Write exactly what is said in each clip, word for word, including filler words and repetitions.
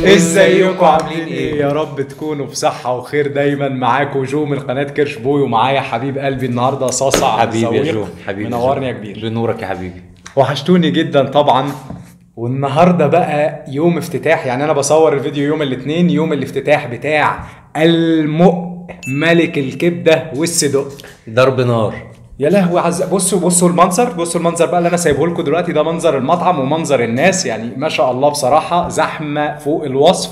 ازيكم عاملين ايه؟ يا رب تكونوا بصحة وخير دايما. معاكم جو من قناة كرش بوي، ومعايا حبيب قلبي النهارده صاصة حبيبي يا جو. حبيبي منورني يا كبير. بنورك يا حبيبي. وحشتوني جدا طبعا. والنهارده بقى يوم افتتاح، يعني انا بصور الفيديو يوم الاثنين، يوم الافتتاح بتاع المؤ ملك الكبده والصدق. ضرب نار يا لهوي عز... بصوا بصوا المنظر، بصوا المنظر بقى اللي انا سايبه لكم دلوقتي. ده منظر المطعم ومنظر الناس، يعني ما شاء الله بصراحه زحمه فوق الوصف.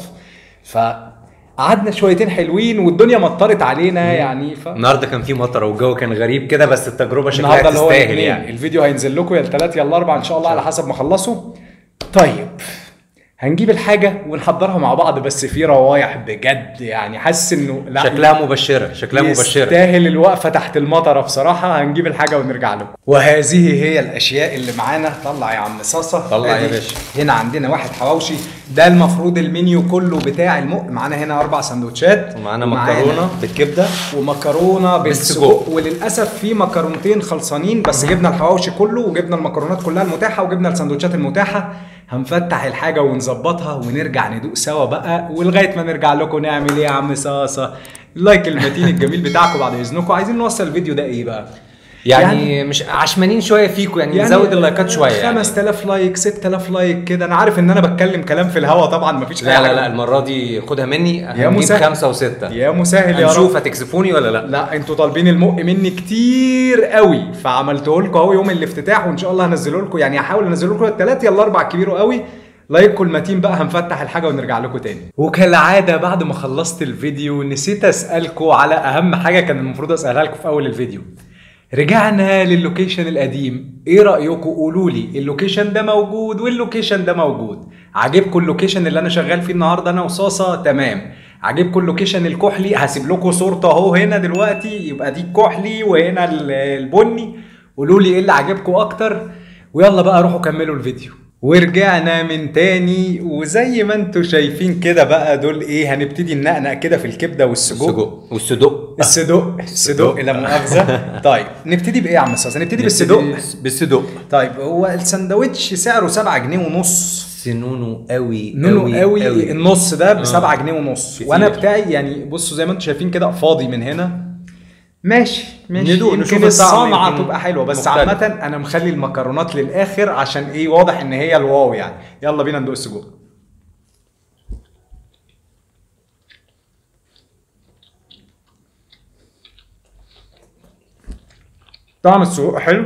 فقعدنا شويتين حلوين والدنيا مطرت علينا يعني. ف... النهارده كان في مطر والجو كان غريب كده، بس التجربه شكلها النهارده تستاهل يعني. الفيديو هينزل لكم يا الثلاث يا الاربع ان شاء الله على حسب ما اخلصه. طيب هنجيب الحاجة ونحضرها مع بعض، بس في روايح بجد يعني. حاسس انه لا شكلها مبشرة، شكلها مبشرة يستاهل الوقفة تحت المطرة بصراحة. هنجيب الحاجة ونرجع لكم. وهذه هي الاشياء اللي معانا. طلع يا عم صاصة، طلع يا باشا. هنا عندنا واحد حواوشي، ده المفروض المنيو كله بتاع المؤ. معانا هنا اربع سندوتشات، ومعانا مكرونة بالكبدة ومكرونة بالسجق، وللاسف في مكرونتين خلصانين، بس جبنا الحواوشي كله وجبنا المكرونات كلها المتاحة وجبنا السندوتشات المتاحة. هنفتح الحاجة ونظبطها ونرجع ندوق سوا بقى. ولغاية ما نرجع لكم نعمل ايه يا عم صاصة؟ اللايك المتين الجميل بتاعكم بعد اذنكم. عايزين نوصل الفيديو ده ايه بقى؟ يعني, يعني مش عشمانين شويه فيكم يعني, يعني نزود اللايكات شويه يعني خمسة آلاف لايك ستة آلاف لايك كده. انا عارف ان انا بتكلم كلام في الهوا طبعا، مفيش لا لا لا المره دي خدها مني. يا مسهل خمسة وستة يا مسهل يا رب. نشوف هتكسفوني ولا لا. لا انتوا طالبين المؤ مني كتير قوي، فعملته لكم اهو يوم الافتتاح، وان شاء الله هنزله لكم. يعني هحاول انزله لكم الثلاث يا الاربع كبير قوي. لايككم المتين بقى. هنفتح الحاجه ونرجع لكم تاني. وكالعاده بعد ما خلصت الفيديو نسيت اسالكم على اهم حاجه كان المفروض اسالها لكم في اول الفيديو. رجعنا للوكيشن القديم، ايه رايكم؟ قولوا لي اللوكيشن ده موجود واللوكيشن ده موجود. عاجبكم اللوكيشن اللي انا شغال فيه النهارده انا وصاصه؟ تمام. عاجبكم اللوكيشن الكحلي؟ هسيب لكم صورته اهو هنا دلوقتي، يبقى دي الكحلي وهنا البني. قولوا لي ايه اللي عاجبكم اكتر، ويلا بقى روحوا كملوا الفيديو. ورجعنا من تاني، وزي ما انتوا شايفين كده بقى دول ايه، هنبتدي ننقنق كده في الكبده والسجق والصدق الصدق الصدق لا مؤاخذه. طيب نبتدي بايه يا عم صاصه؟ نبتدي بالصدق. بالصدق. طيب هو الساندوتش سعره سبعة جنيه ونص. سنونه قوي نونو قوي, قوي. النص ده ب سبعة جنيه ونص، كتير. وانا بتاعي يعني بصوا زي ما انتوا شايفين كده فاضي من هنا. ماشي ماشي، يمكن الصنعه تبقى حلوه، بس عامه انا مخلي المكرونات للاخر عشان ايه، واضح ان هي الواو يعني. يلا بينا ندوق السجق. طعم السجق حلو،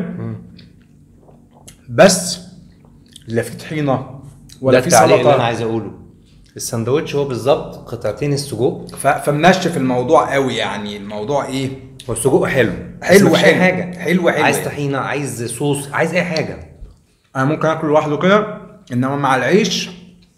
بس لا في طحينه ولا في سلطه. اللي انا عايز اقوله الساندوتش هو بالظبط قطعتين السجق، فمنشف الموضوع قوي يعني. الموضوع ايه، والسجق حلو حلو حلو حاجه حلو حلو. عايز طحينه، عايز صوص، عايز اي حاجه. انا ممكن اكل لوحده كده، انما مع العيش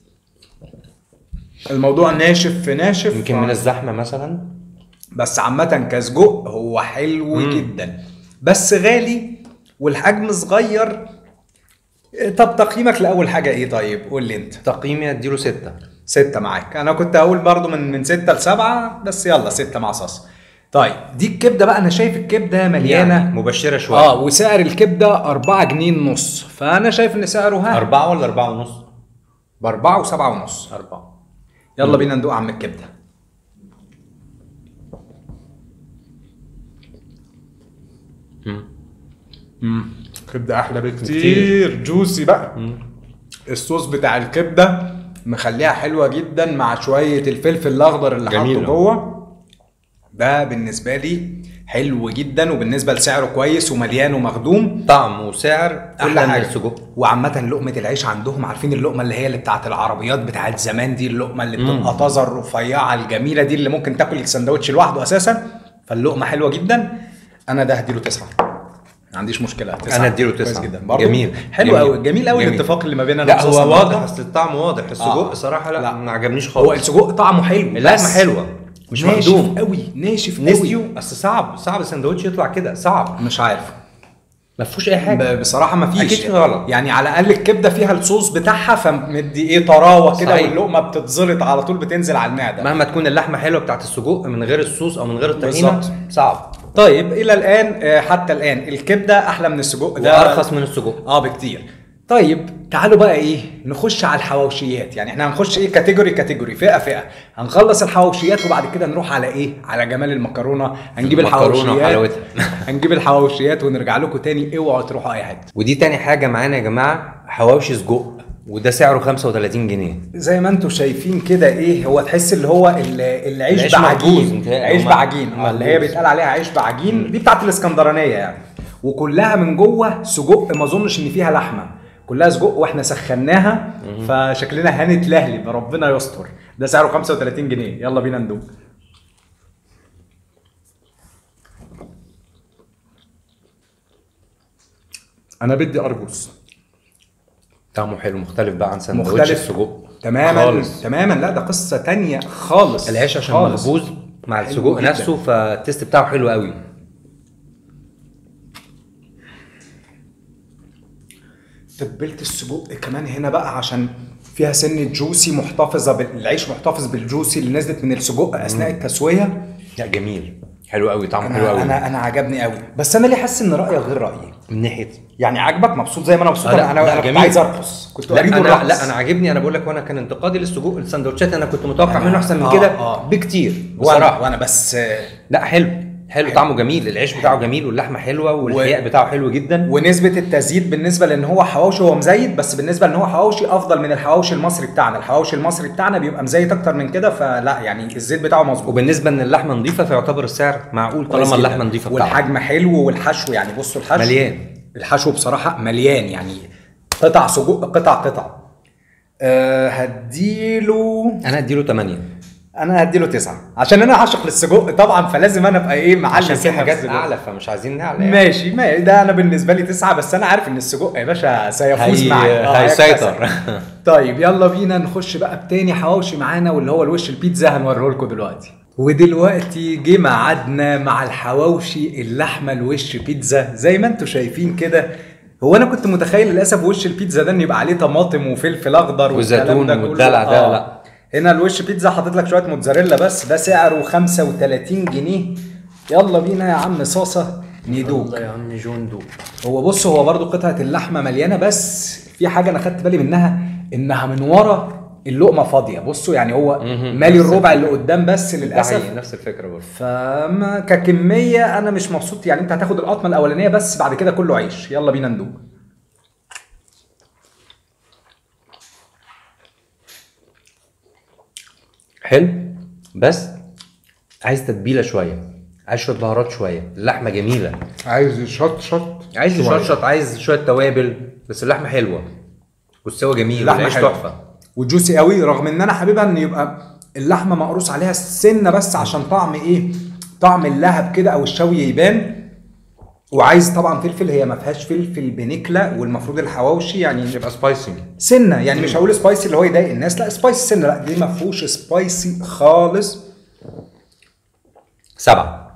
الموضوع ناشف في ناشف. يمكن من الزحمه مثلا، بس عامه كسجق هو حلو مم. جدا، بس غالي والحجم صغير. طب تقييمك لاول حاجه ايه؟ طيب قول لي انت. تقييمي اديله ستة. ستة معاك. انا كنت اقول برضو من من ستة لسبعة، بس يلا ستة مع صاص. طيب دي الكبده بقى، انا شايف الكبده مليانه يعني مبشره شويه. اه وسعر الكبده أربعة جنيه ونص، فانا شايف ان سعره ها أربعة ولا أربعة ونص؟ بأربعة وسبعة ونص. أربعة. يلا مم. بينا ندوق عم الكبده. امم امم كبده احلى بكتير، جوسي بقى. مم. الصوص بتاع الكبده مخليها حلوه جدا مع شويه الفلفل الاخضر اللي حاطه جوه. ده بالنسبه لي حلو جدا، وبالنسبه لسعره كويس ومليان ومخدوم. طعم وسعر احلى من السجق. وعامه لقمه العيش عندهم، عارفين اللقمه اللي هي اللي بتاعت العربيات بتاعت زمان دي، اللقمه اللي بتبقى طازه الرفيعه الجميله دي، اللي ممكن تاكل السندوتش لوحده اساسا. فاللقمه حلوه جدا. انا ده هديله تسعة، ما عنديش مشكله. تسعة انا اديله تسعة جدا. جميل حلو قوي، جميل قوي الاتفاق اللي ما بيننا. لا هو واضح، اصل الطعم واضح. السجق آه. صراحه لا, لا. ما عجبنيش خالص. هو السجق طعمه حلو، اللحمه حلوه مش مخدوم قوي، ناشف نسيو. اصل صعب صعب السندوتش يطلع كده، صعب. مش عارف، ما فيهوش اي حاجه بصراحه. ما فيش اكيد غلط يعني. على الاقل الكبده فيها الصوص بتاعها، فمدي ايه طراوه كده، واللقمه بتتزلط على طول بتنزل على المعده. مهما تكون اللحمه حلوه بتاعت السجق من غير الصوص او من غير الطحينه صعب. طيب الى الان حتى الان الكبده احلى من السجق، ده ارخص من السجق اه بكتير. طيب تعالوا بقى ايه نخش على الحواوشيات. يعني احنا هنخش ايه كاتيجوري كاتيجوري فئه فئه، هنخلص الحواوشيات وبعد كده نروح على ايه على جمال المكرونه. هنجيب المكرونة الحواوشيات وحلاوتها. هنجيب الحواوشيات ونرجع لكم تاني، اوعوا تروحوا اي حته. ودي تاني حاجه معانا يا جماعه، حواوشي سجق، وده سعره خمسة وتلاتين جنيه. زي ما انتم شايفين كده ايه، هو تحس اللي هو ال- العيش العيش بعجين، مخبوز، متهيألي. عيش هو بعجين اه اللي هي مخبوز. بيتقال عليها عيش بعجين، دي بتاعت الاسكندرانيه يعني. وكلها من جوه سجق، ما اظنش ان فيها لحمه، كلها سجق واحنا سخناها فشكلنا هنتلهلب، ربنا يستر. ده سعره خمسة وتلاتين جنيه، يلا بينا ندوق. انا بدي ارجوز، طعمه حلو، مختلف بقى عن سندوتش مختلف السجق تماما خالص. تماما. لا ده قصه تانية خالص. العيش عشان خالص. مخبوز مع حلو السجق جداً. نفسه، فالتيست بتاعه حلو قوي. تتبيله السجق كمان هنا بقى عشان فيها سن جوسي، محتفظه بالعيش، محتفظ بالجوسي اللي نزلت من السجق اثناء التسويه. لا جميل، حلو قوي، طعمه حلو انا قوي. انا انا عجبني قوي، بس انا ليه حاسس ان رايك غير رايي؟ من ناحيه يعني عاجبك مبسوط زي ما انا مبسوط؟ آه لا، انا لا، انا كنت جميل. عايز ارقص، كنت لا اريد انا الرقص. لا انا عاجبني، انا بقول لك، وانا كان انتقادي للسجق السندوتشات انا كنت متوقع أنا- منه احسن من آه، كده آه. بكتير وانا بصراحه. وانا بس لا حلو حلو، طعمه جميل، العيش بتاعه جميل، واللحمه حلوه، والحياء بتاعه حلو جدا. ونسبة التزييت بالنسبة لان هو حواوشي هو مزيت، بس بالنسبة لان هو حواوشي افضل من الحواوشي المصري بتاعنا. الحواوشي المصري بتاعنا بيبقى مزيت اكتر من كده، فلا يعني الزيت بتاعه مظبوط. وبالنسبه ان اللحمه نظيفه فيعتبر السعر معقول طالما اللحمه نظيفه بتاعها. والحجم حلو، والحشو يعني بصوا الحشو مليان. الحشو بصراحة مليان، يعني قطع سجق قطع قطع. أه هديله انا اديله تمانية. انا هديله تسعة عشان انا عاشق للسجق طبعا، فلازم انا ابقى ايه معلم عشان في سنة حاجات السجق. اعلى فمش عايزين نعلى يعني. ماشي، ما ده انا بالنسبه لي تسعة، بس انا عارف ان السجق يا باشا سيفوز هي... معي. آه، هيسيطر. طيب يلا بينا نخش بقى بتاني حواوشي معانا، واللي هو الوش البيتزا هنوريه لكم دلوقتي. ودلوقتي جه ميعادنا مع الحواوشي اللحمه الوش بيتزا. زي ما انتم شايفين كده، هو انا كنت متخيل للاسف وش البيتزا ده ان يبقى عليه طماطم وفلفل اخضر وزيتون كله. والدلع ده، آه. لا. هنا الوش بيتزا حاطط لك شويه موتزاريلا بس، ده سعره خمسة وتلاتين جنيه. يلا بينا يا عم صاصه ندوق. الله يا عم جون دوق. هو بص، هو برضو قطعه اللحمه مليانه، بس في حاجه انا خدت بالي منها، انها من ورا اللقمه فاضيه. بصوا يعني هو مالي الربع اللي قدام بس للاسف. نفس الفكره برضه. فما ككميه انا مش مبسوط. يعني انت هتاخد القطمه الاولانيه بس، بعد كده كله عيش. يلا بينا ندوق. حلو، بس عايز تتبيله شويه، عايز شويه بهارات شويه، اللحمه جميله، عايز شط شط عايز يشطشط، عايز شويه توابل، بس اللحمه حلوه والسوا جميل والعيش تحفه وجوسي قوي، رغم ان انا حاببها ان يبقى اللحمه مقروص عليها السنه بس عشان طعم ايه، طعم اللهب كده او الشوي يبان. وعايز طبعا فلفل، هي ما فيهاش فلفل بنكله، والمفروض الحواوشي يعني يبقى سبايسي سنه، يعني مش هقول سبايسي اللي هو يضايق الناس، لا سبايسي سنه، لا دي ما فيهوش سبايسي خالص. سبعة.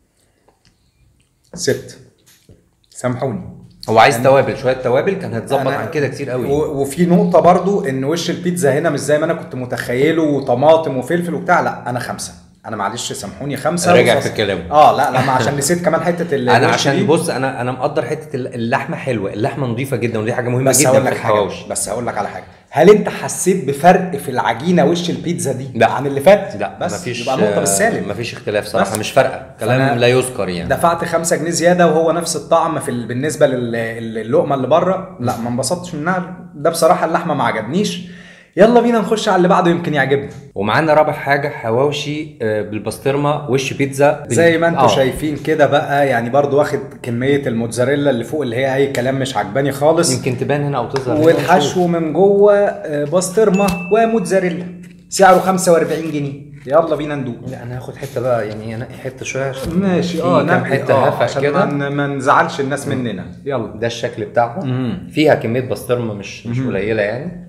ست، سامحوني. هو عايز توابل، شويه توابل كان هتظبط أنا- عن كده كتير قوي. و- وفي نقطه برضو ان وش البيتزا هنا مش زي ما انا كنت متخيله، وطماطم وفلفل وبتاع. لا انا خمسه، انا معلش سامحوني خمسه. راجع وصص- في الكلام. اه لا لا، ما عشان نسيت كمان حته ال- انا الوش عشان دي. بص، انا انا مقدر حته اللحمه حلوه، اللحمه نظيفه جدا، ودي حاجه مهمه بس جدا هقول في لك حاجه، الحواوشي. بس هقول لك على حاجه، هل انت حسيت بفرق في العجينه وش البيتزا دي لا. عن اللي فات؟ لا بس مفيش، يبقى نقطه بالسالب. مفيش اختلاف صراحه، بس. مش فارقه، كلام لا يذكر يعني. دفعت خمسة جنيه زياده وهو نفس الطعم في ال... بالنسبه للقمه اللي بره. لا ما انبسطتش منها ده بصراحه، اللحمه ما عجبنيش. يلا بينا نخش على اللي بعده يمكن يعجبنا. ومعانا رابع حاجه حواوشي آه، بالبسطرمه وش بيتزا بال... زي ما انتم آه. شايفين كده بقى، يعني برضو واخد كميه الموتزاريلا اللي فوق اللي هي اي كلام، مش عجباني خالص. يمكن تبان هنا او تظهر هنا. والحشو من جوه آه، بسطرمه وموتزاريلا، سعره خمسة وأربعين جنيه. يلا بينا ندوق. لا انا هاخد حته بقى، يعني انقي حته شويه عشان ماشي في اه كام نقي حته اه هفق عشان كده. ما ما نزعلش الناس مننا. يلا. ده الشكل بتاعها، فيها كميه بسطرمه مش مش قليله يعني.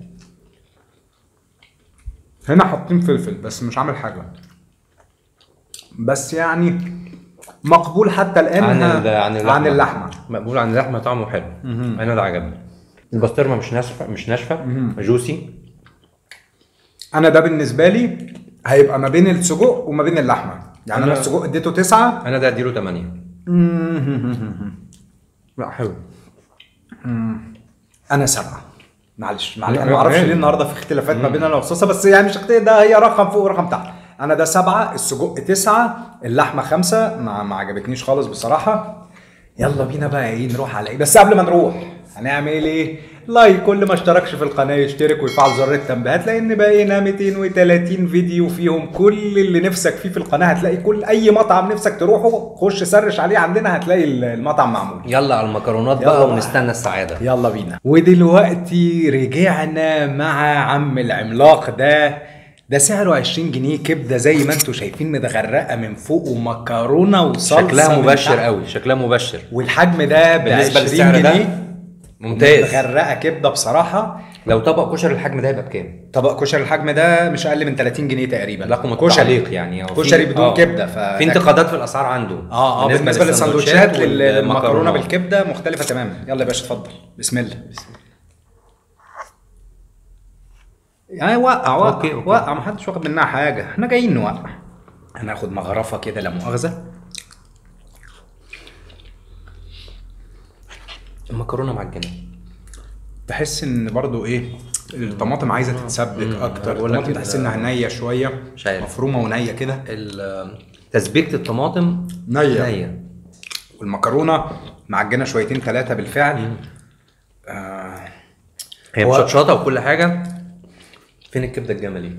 هنا حاطين فلفل بس مش عامل حاجه، بس يعني مقبول حتى الان عن ها- ال- عن اللحمه عن اللحمه. مقبول عن اللحمه، طعمه حلو. انا ده عجبني. البسطرمه مش ناشفه، مش ناشفه، جوسي. انا ده بالنسبه لي هيبقى ما بين السجق وما بين اللحمه، يعني انا أنا- السجق اديته تسعة. انا ده اديله تمانية. لا حلو. انا سبعة. معلش معلش انا ما اعرفش ليه النهارده في اختلافات ما بيننا وصوصه، بس يعني مش اختلاف، ده هي رقم فوق ورقم تحت. انا ده سبعة، السجق تسعة، اللحمه خمسة، ما, ما عجبتنيش خالص بصراحه. يلا بينا بقى ايه نروح على ايه، بس قبل ما نروح هنعمل ايه؟ لايك، كل ما اشتركش في القناه يشترك ويفعل زر التنبيهات، لان بقينا مئتين وثلاثين فيديو فيهم كل اللي نفسك فيه في القناه. هتلاقي كل اي مطعم نفسك تروحه خش سرش عليه عندنا هتلاقي المطعم معمول. يلا على المكرونات بقى ونستنى السعاده. يلا بينا. ودلوقتي رجعنا مع عم العملاق ده ده سعره عشرين جنيه، كبده زي ما انتم شايفين متغرقه من فوق ومكرونه وصلصه، شكلها مبشر قوي، شكلها مبشر. والحجم ده بالنسبه للسعر ده ممتاز، متغرقه كبده بصراحه. لو طبق كشري الحجم ده هيبقى بكام؟ طبق كشري الحجم ده مش اقل من ثلاثين جنيه تقريبا. رقم التعليق يعني كشري بدون آه. كبده. في انتقادات في الاسعار عنده. اه اه بالنسبه, بالنسبة للسندوتشات للمكرونه بالكبده مختلفه تماما. يلا يا باشا اتفضل. بسم الله. بسم الله. يعني وقع وقع أوكي أوكي. وقع، ما حدش واخد منها حاجه، احنا جايين نوقع. هناخد مغرفه كده لا مؤاخذه. المكرونه معجنه، تحس ان برضو ايه الطماطم عايزه تتسبك اكتر. الطماطم تحس انها نيه شويه، مفرومه ونيه كده. تسبيكه الطماطم نيه نيه، والمكرونه معجنه شويتين ثلاثه بالفعل. آه هي مشطشطه وكل حاجه. فين الكبده الجملي؟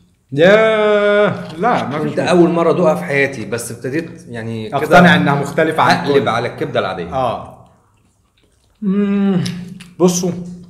يا لا ما كنت اول مره ادوقها في حياتي، بس ابتديت يعني اقتنع انها مختلفه عن اقلب على الكبده العاديه. اه امم بصوا،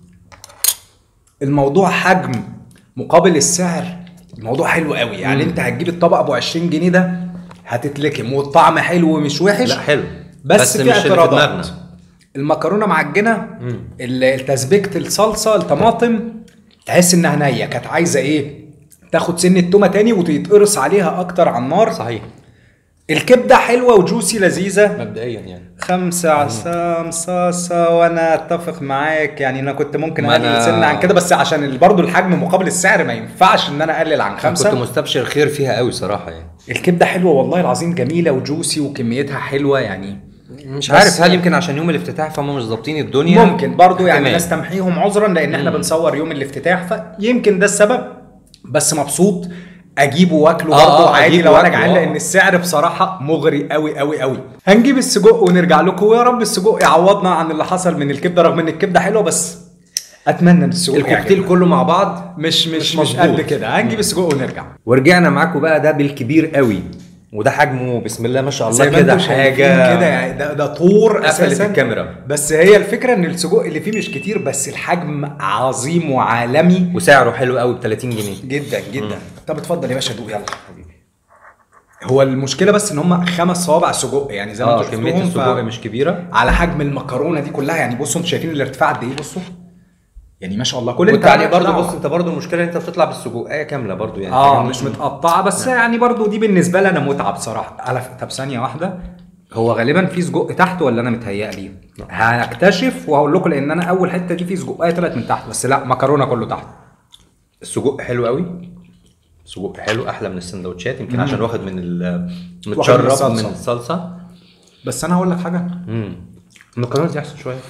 الموضوع حجم مقابل السعر، الموضوع حلو قوي. يعني مم. انت هتجيب الطبق ابو عشرين جنيه ده هتتلكم، والطعم حلو ومش وحش. لا حلو، بس, بس في اعتراضات. المكرونه معجنه، التسبيكه الصلصه الطماطم تحس انها نيه، كانت عايزه ايه تاخد سن التومه تاني وتتقرص عليها اكتر على النار. صحيح. الكبده حلوه وجوسي لذيذه مبدئيا يعني خمسة عسام صاصة، وانا اتفق معاك. يعني انا كنت ممكن اقلل سنه عن كده، بس عشان برضو الحجم مقابل السعر ما ينفعش ان انا اقلل عن خمسة. كنت مستبشر خير فيها قوي صراحه. يعني الكبده حلوه والله العظيم، جميله وجوسي وكميتها حلوه. يعني مش عارف هل يمكن عشان يوم الافتتاح فهم مش ظابطين الدنيا، ممكن برضو يعني نستمحيهم عذرا لان احنا مم. بنصور يوم الافتتاح، فيمكن ده السبب. بس مبسوط اجيبه واكله برضه آه عادي لو انا جعان، لان السعر بصراحه مغري قوي قوي قوي. هنجيب السجق ونرجع لكم، ويا رب السجق يعوضنا عن اللي حصل من الكبده، رغم ان الكبده حلوه بس اتمنى ان السجق الكوكتيل كله مع بعض مش مش مش قد كده. هنجيب السجق ونرجع. ورجعنا معاكم بقى. ده بالكبير قوي، وده حجمه بسم الله ما شاء الله كده حاجه كده يعني. ده ده طور اساسا الكاميرا. بس هي الفكره ان السجق اللي فيه مش كتير، بس الحجم عظيم وعالمي، وسعره حلو قوي ب ثلاثين جنيه جدا جدا. مم. طب اتفضل يا باشا دوق. يلا حبيبي. هو المشكله بس ان هم خمس صوابع سجق، يعني زي ما انتم شفتوهم. كميه السجق ف... مش كبيره على حجم المكرونه دي كلها. يعني بصوا انتوا شايفين الارتفاع قد ايه، بصوا يعني ما شاء الله. كل التعليق برضه. بص انت برضه المشكله ان انت بتطلع بالسجقيه كامله برضه، يعني اه مش متقطعه بس. نعم. يعني برضه دي بالنسبه لي انا متعه بصراحه. على طب ثانيه واحده، هو غالبا في سجق تحت ولا انا متهيألي؟ هنكتشف وهقول لكم، لان انا اول حته دي في سجقيه طلعت من تحت، بس لا مكرونه كله تحت. السجق حلو قوي، سجق حلو احلى من السندوتشات يمكن. مم. عشان واخد من المتشرب من الصلصه. بس انا هقول لك حاجه، امم المكرونه دي احسن شويه.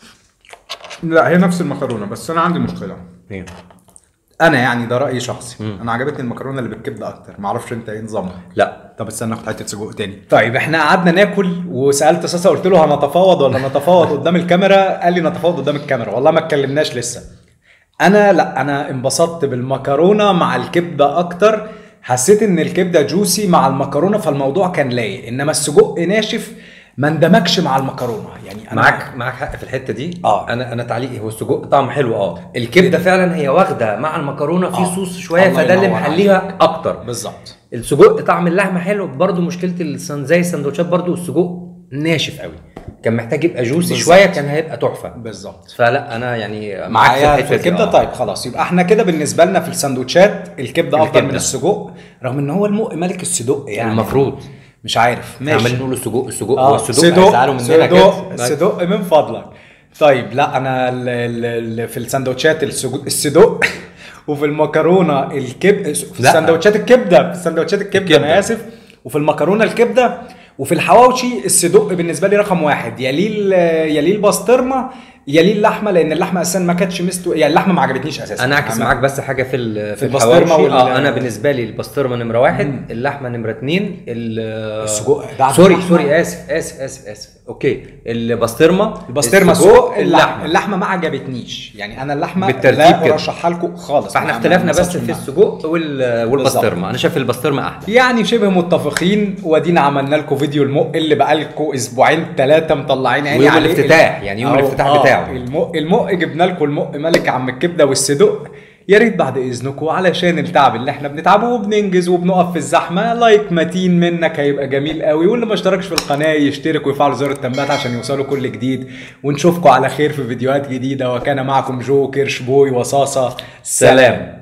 لا هي نفس المكرونه، بس انا عندي مشكله. ايه؟ انا يعني ده رايي شخصي. مم. انا عجبتني المكرونه اللي بالكبده اكتر، ما اعرفش انت ايه نظامها. لا طب استنى اخد حته سجق تاني. طيب احنا قعدنا ناكل، وسالت صاصه قلت له هنتفاوض ولا نتفاوض قدام الكاميرا؟ قال لي نتفاوض قدام الكاميرا. والله ما اتكلمناش لسه. انا لا انا انبسطت بالمكرونه مع الكبده اكتر. حسيت ان الكبده جوسي مع المكرونه، فالموضوع كان لايق. انما السجق ناشف ما اندمجش مع المكرونه. يعني انا معاك معاك حق في الحته دي. اه انا انا تعليقي هو السجق طعم حلو. اه الكبده فعلا هي واخده مع المكرونه في آه. صوص شويه، فده اللي محليها اكتر. بالظبط. السجق طعم اللحمه حلو برضو. مشكله السن زي السندوتشات برضو السجق ناشف قوي، كان محتاج يبقى جوسي شويه، كان هيبقى تحفه. بالظبط. فلا انا يعني معاك في الكبده. طيب خلاص، يبقى احنا كده بالنسبه لنا في السندوتشات الكبده افضل من السجق، رغم ان هو المق ملك الصدق يعني المفروض. مش عارف ماشي عمال نقول السجق السجق آه. هو السجق هيزعلوا مننا كده. السجق من فضلك. طيب لا انا ال ال في السندوتشات السجق وفي المكرونه الكبده، في السندوتشات الكبده في السندوتشات الكبده انا اسف، وفي المكرونه الكبده، وفي الحواوشي الصدق بالنسبه لي رقم واحد. يليه يليه البسطرمه، يليه اللحمه، لان اللحمه اساسا ما كانتش مستو، يعني اللحمه ما عجبتنيش اساسا. انا اعكس معاك بس حاجه في ال- في البسطرمة الحواوشي. وال- اه انا بالنسبه لي البسطرمه نمره واحد، مم. اللحمه نمره اتنين، ال- السجق ده سوري اللحمة. سوري اسف اسف اسف اسف اوكي البسطرمه البسطرمه سجق، اللحمه اللحمه ما عجبتنيش، يعني انا اللحمه بالترتيب لا كده. ارشحها لكم خالص. فاحنا ما- اختلفنا ما بس انبسطتش في منها. السجق وال- والبسطرمه. انا شايف البسطرمه احلى. يعني شبه متفقين، وادينا عملنا لكم فيديو المق اللي بقالكم اسبوعين ثلاثه مطلعين عيني ويوم عليه. الافتتاح، يعني يوم أو- الافتتاح آه، بتاعه. المق المق جبنا لكم المق ملك عم الكبده والصدق. يا ريت بعد اذنكم علشان التعب اللي احنا بنتعبه وبننجز وبنقف في الزحمه، لايك متين منك هيبقى جميل قوي، واللي ما اشتركش في القناه يشترك ويفعل زر التنبيهات عشان يوصلوا كل جديد. ونشوفكم على خير في فيديوهات جديده، وكان معكم جو كيرش بوي وصاصه. سلام.